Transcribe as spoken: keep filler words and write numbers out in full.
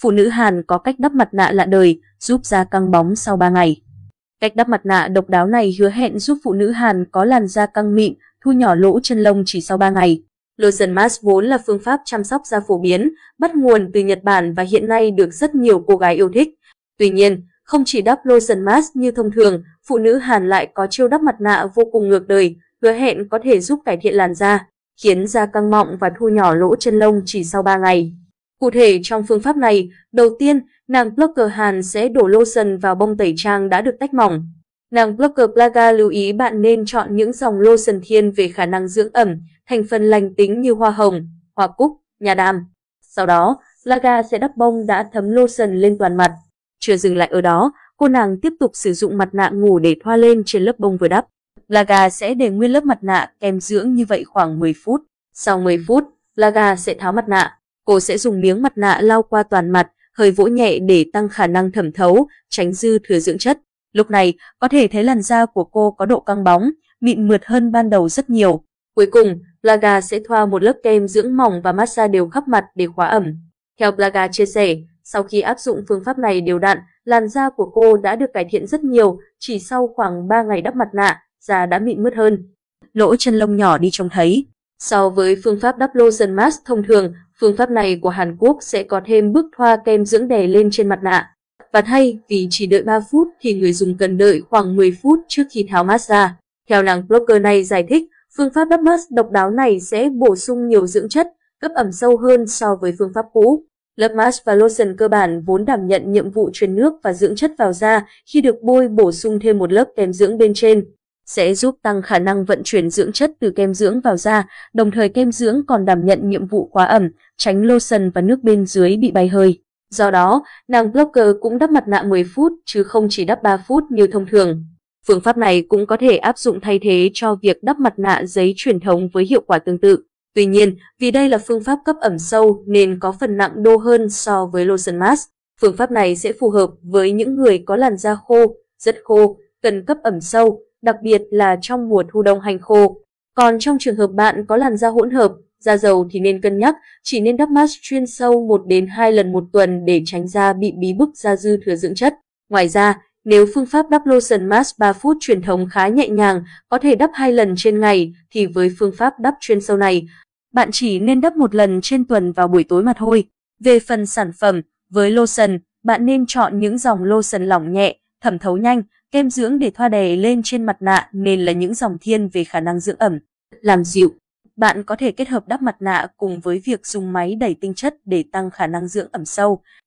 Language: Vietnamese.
phụ nữ Hàn có cách đắp mặt nạ lạ đời, giúp da căng bóng sau ba ngày. Cách đắp mặt nạ độc đáo này hứa hẹn giúp phụ nữ Hàn có làn da căng mịn, thu nhỏ lỗ chân lông chỉ sau ba ngày. Lotion mask vốn là phương pháp chăm sóc da phổ biến, bắt nguồn từ Nhật Bản và hiện nay được rất nhiều cô gái yêu thích. Tuy nhiên, không chỉ đắp lotion mask như thông thường, phụ nữ Hàn lại có chiêu đắp mặt nạ vô cùng ngược đời, hứa hẹn có thể giúp cải thiện làn da, khiến da căng mọng và thu nhỏ lỗ chân lông chỉ sau ba ngày. Cụ thể trong phương pháp này, đầu tiên, nàng blogger Hàn sẽ đổ lotion vào bông tẩy trang đã được tách mỏng. Nàng blogger Plaga lưu ý bạn nên chọn những dòng lotion thiên về khả năng dưỡng ẩm, thành phần lành tính như hoa hồng, hoa cúc, nha đam. Sau đó, Plaga sẽ đắp bông đã thấm lotion lên toàn mặt. Chưa dừng lại ở đó, cô nàng tiếp tục sử dụng mặt nạ ngủ để thoa lên trên lớp bông vừa đắp. Plaga sẽ để nguyên lớp mặt nạ kem dưỡng như vậy khoảng mười phút. Sau mười phút, Plaga sẽ tháo mặt nạ. Cô sẽ dùng miếng mặt nạ lau qua toàn mặt, hơi vỗ nhẹ để tăng khả năng thẩm thấu, tránh dư thừa dưỡng chất. Lúc này, có thể thấy làn da của cô có độ căng bóng, mịn mượt hơn ban đầu rất nhiều. Cuối cùng, Plaga sẽ thoa một lớp kem dưỡng mỏng và massage đều khắp mặt để khóa ẩm. Theo Plaga chia sẻ, sau khi áp dụng phương pháp này đều đặn, làn da của cô đã được cải thiện rất nhiều, chỉ sau khoảng ba ngày đắp mặt nạ, da đã mịn mượt hơn. Lỗ chân lông nhỏ đi trông thấy. So với phương pháp đắp lotion mask thông thường, phương pháp này của Hàn Quốc sẽ có thêm bước thoa kem dưỡng đè lên trên mặt nạ. Và thay vì chỉ đợi ba phút thì người dùng cần đợi khoảng mười phút trước khi tháo mask ra. Theo nàng blogger này giải thích, phương pháp đắp mask độc đáo này sẽ bổ sung nhiều dưỡng chất, cấp ẩm sâu hơn so với phương pháp cũ. Lớp mask và lotion cơ bản vốn đảm nhận nhiệm vụ truyền nước và dưỡng chất vào da, khi được bôi bổ sung thêm một lớp kem dưỡng bên trên sẽ giúp tăng khả năng vận chuyển dưỡng chất từ kem dưỡng vào da, đồng thời kem dưỡng còn đảm nhận nhiệm vụ khóa ẩm, tránh lotion và nước bên dưới bị bay hơi. Do đó, nàng blogger cũng đắp mặt nạ mười phút chứ không chỉ đắp ba phút như thông thường. Phương pháp này cũng có thể áp dụng thay thế cho việc đắp mặt nạ giấy truyền thống với hiệu quả tương tự. Tuy nhiên, vì đây là phương pháp cấp ẩm sâu nên có phần nặng đô hơn so với lotion mask. Phương pháp này sẽ phù hợp với những người có làn da khô, rất khô, cần cấp ẩm sâu, đặc biệt là trong mùa thu đông hành khô. Còn trong trường hợp bạn có làn da hỗn hợp, da dầu thì nên cân nhắc, chỉ nên đắp mask chuyên sâu một đến hai lần một tuần để tránh da bị bí bức da dư thừa dưỡng chất. Ngoài ra, nếu phương pháp đắp lotion mask ba phút truyền thống khá nhẹ nhàng, có thể đắp hai lần trên ngày, thì với phương pháp đắp chuyên sâu này, bạn chỉ nên đắp một lần trên tuần vào buổi tối mà thôi. Về phần sản phẩm, với lotion, bạn nên chọn những dòng lotion lỏng nhẹ, thẩm thấu nhanh, kem dưỡng để thoa đè lên trên mặt nạ nên là những dòng thiên về khả năng dưỡng ẩm, làm dịu. Bạn có thể kết hợp đắp mặt nạ cùng với việc dùng máy đẩy tinh chất để tăng khả năng dưỡng ẩm sâu.